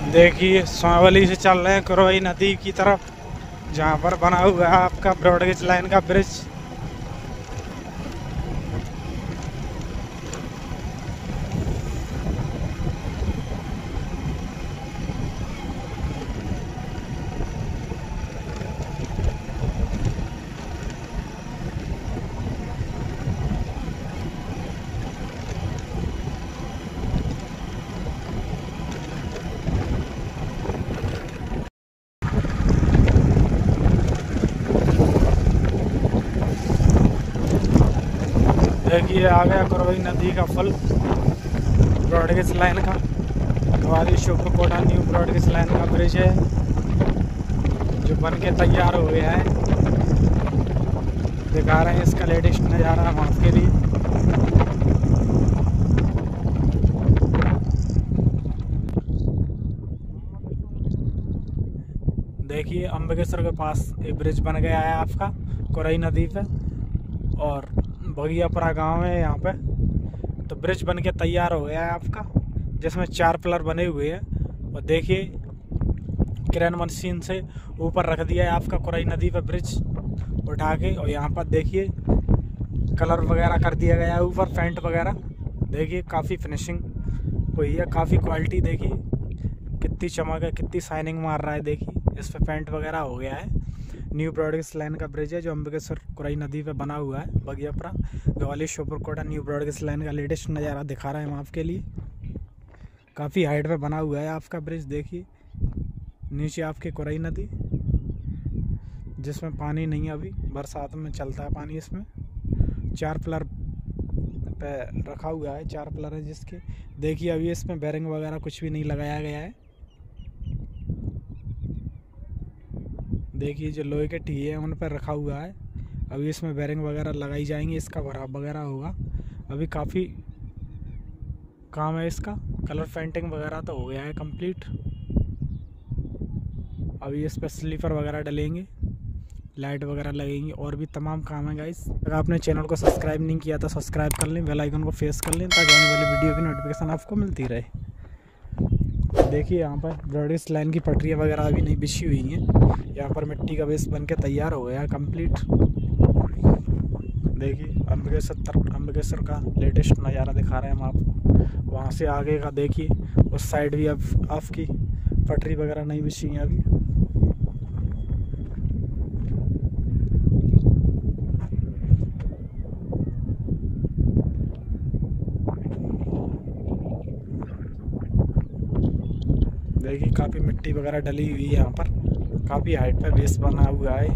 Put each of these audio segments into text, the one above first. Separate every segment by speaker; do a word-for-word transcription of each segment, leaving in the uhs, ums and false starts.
Speaker 1: देखिए स्वावली से चल रहे हैं करवई नदी की तरफ, जहाँ पर बना हुआ है आपका ब्रॉडगेज लाइन का ब्रिज। देखिए आ गया करवई नदी का पुल ब्रॉडगेज लाइन का। ग्वालियर शोभकोटा न्यू ब्रॉडगेज लाइन का ब्रिज है जो बन के तैयार हो गया है। दिखा रहे हैं इसका लेटेस्ट नज़ारा हम आपके लिए। देखिए अम्बकेश्वर के पास एक ब्रिज बन गया है आपका करवई नदी पे, और बगियापुरा गांव है यहाँ पे। तो ब्रिज बन के तैयार हो गया है आपका, जिसमें चार पिलर बने हुए हैं। और देखिए क्रेन मशीन से ऊपर रख दिया है आपका करवई नदी पे ब्रिज उठा के। और यहाँ पर देखिए कलर वगैरह कर दिया गया है ऊपर, पेंट वगैरह। देखिए काफ़ी फिनिशिंग हुई है, काफ़ी क्वालिटी। देखिए कितनी चमक है, कितनी शाइनिंग मार रहा है। देखिए इस पर पेंट वगैरह हो गया है। न्यू ब्रॉडगेज लाइन का ब्रिज है जो अम्बकेश्वर करवई नदी पे बना हुआ है। बगियापुरा ग्वालियर शोभकोटा न्यू ब्रॉडगेज लाइन का लेटेस्ट नज़ारा दिखा रहे हैं हम आपके लिए। काफ़ी हाइट पे बना हुआ है आपका ब्रिज। देखिए नीचे आपकी करवई नदी, जिसमें पानी नहीं है, अभी बरसात में चलता है पानी इसमें। चार पिलर पे रखा हुआ है, चार पिलर है जिसके। देखिए अभी इसमें बेरिंग वगैरह कुछ भी नहीं लगाया गया है। देखिए जो लोहे के टीए हैं उन पर रखा हुआ है। अभी इसमें बेरिंग वगैरह लगाई जाएंगी, इसका भराव वगैरह होगा। अभी काफ़ी काम है इसका। कलर पेंटिंग वगैरह तो हो गया है कंप्लीट। अभी इस पर स्लीपर वगैरह डलेंगे, लाइट वगैरह लगेंगी, और भी तमाम काम है गाइस। अगर आपने चैनल को सब्सक्राइब नहीं किया तो सब्सक्राइब कर लें, बेल आइकन को प्रेस कर लें ताकि आने वाली वीडियो की नोटिफिकेशन आपको मिलती रहे। देखिए यहाँ पर ब्रॉडगेज लाइन की पटरियाँ वगैरह अभी नहीं बिछी हुई हैं। यहाँ पर मिट्टी का बेस बन के तैयार हो गया है कंप्लीट। देखिए अम्बकेश्वर अम्बकेश्वर का लेटेस्ट नज़ारा दिखा रहे हैं हम आपको। वहाँ से आगे का देखिए उस साइड भी अब आपकी पटरी वगैरह नहीं बिछी हैं अभी। देखिए काफ़ी मिट्टी वगैरह डली हुई है यहाँ पर, काफ़ी हाइट पे बेस बना हुआ है।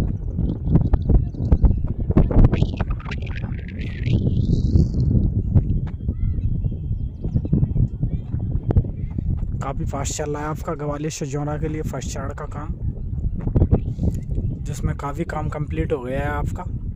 Speaker 1: काफ़ी फास्ट चल रहा है आपका ग्वालियर से जौरा के लिए फर्स्ट चार्ट का काम, जिसमें काफ़ी काम कंप्लीट हो गया है आपका।